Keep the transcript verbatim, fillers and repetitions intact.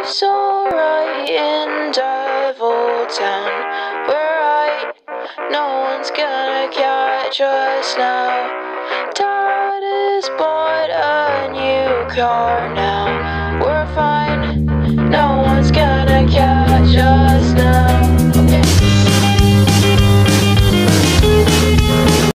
Life's alright in Devil Town. We're right, no one's gonna catch us now. Dad has bought a new car now.